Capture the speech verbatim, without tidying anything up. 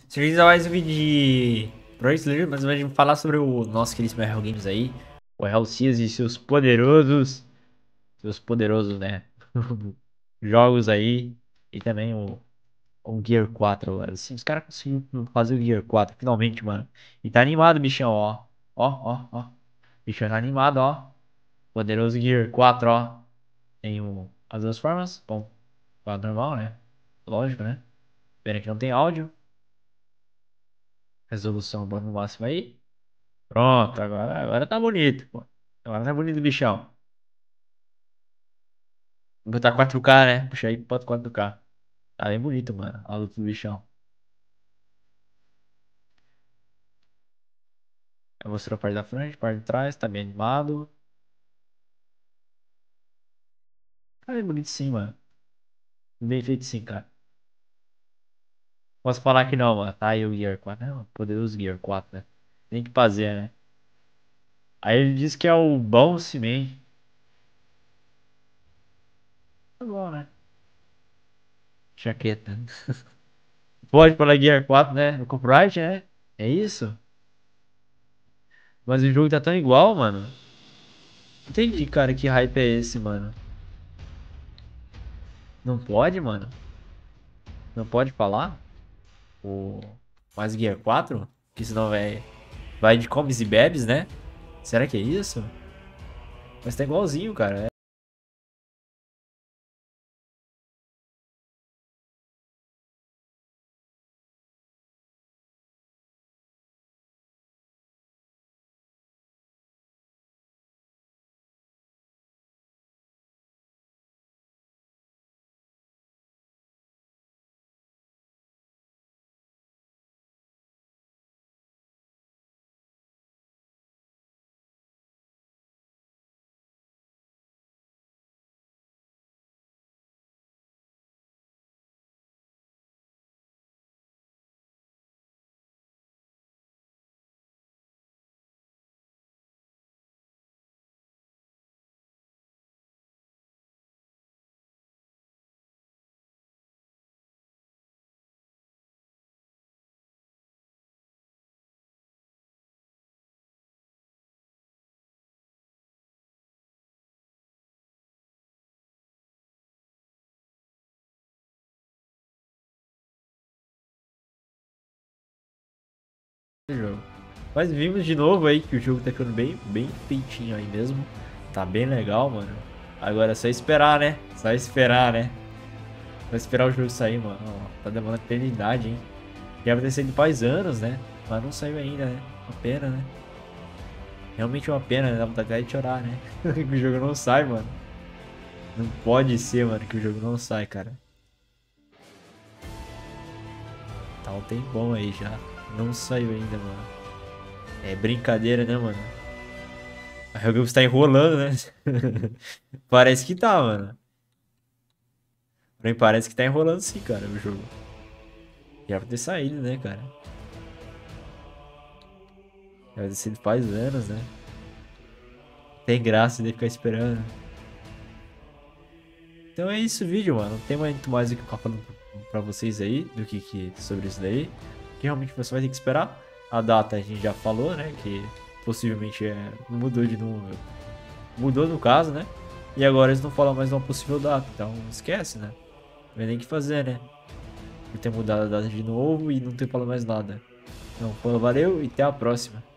Seria mais um vídeo de Pro Slayer, mas a gente vai falar sobre o nosso querido Hell Games aí. O Hell Seas e seus poderosos. Seus poderosos, né? Jogos aí. E também o, o Gear quatro, mano. Assim, os caras conseguiram fazer o Gear quatro, finalmente, mano. E tá animado, bichão, ó. Ó, ó, ó. Bichão tá animado, ó. Poderoso Gear quatro, ó. Tem o, as duas formas. Bom, quadro normal, né? Lógico, né? Pena que não tem áudio. Resolução no máximo aí. Pronto, agora, agora tá bonito, pô. Agora tá bonito o bichão. Vou botar quatro K, né? Puxa aí, bota quatro K. Tá bem bonito, mano. A luta do bichão. Eu mostrou a parte da frente, a parte de trás, tá bem animado. Tá bem bonito sim, mano. Bem feito sim, cara. Posso falar que não, mano. Tá aí o Gear quatro. Não, poderoso Gear quatro, né? Tem que fazer, né? Aí ele diz que é o bom man. Tá bom, né? Jaqueta. Pode falar Gear quatro, né? No copyright, né? É isso? Mas o jogo tá tão igual, mano. Entendi, cara, que hype é esse, mano. Não pode, mano? Não pode falar? O mais Gear quatro? Que senão vai, vai de comes e bebes, né? Será que é isso? Mas tá igualzinho, cara. É. Jogo. Mas vimos de novo aí que o jogo tá ficando bem, bem feitinho aí mesmo. Tá bem legal, mano. Agora é só esperar, né? Só esperar, né? Só esperar o jogo sair, mano. Ó, tá demorando eternidade, hein? Já vai ter saído faz anos, né? Mas não saiu ainda, né? Uma pena, né? Realmente uma pena, né? Dá vontade até de chorar, né? Que o jogo não sai, mano. Não pode ser, mano, que o jogo não sai, cara. Tá um tempão aí já. Não saiu ainda, mano. É brincadeira, né, mano? A Hellgame tá enrolando, né? Parece que tá, mano. Pra mim parece que tá enrolando sim, cara, o jogo. Já vai ter saído, né, cara? Já vai ter sido faz anos, né? Tem graça de ficar esperando. Então é isso o vídeo, mano. Não tem muito mais o que ficar falando pra vocês aí do que, que sobre isso daí. Que realmente você vai ter que esperar. A data a gente já falou, né? Que possivelmente é, mudou de novo. Mudou no caso, né? E agora eles não falam mais de uma possível data. Então esquece, né? Não tem nem o que fazer, né? Por ter mudado a data de novo e não ter falado mais nada. Então, valeu e até a próxima.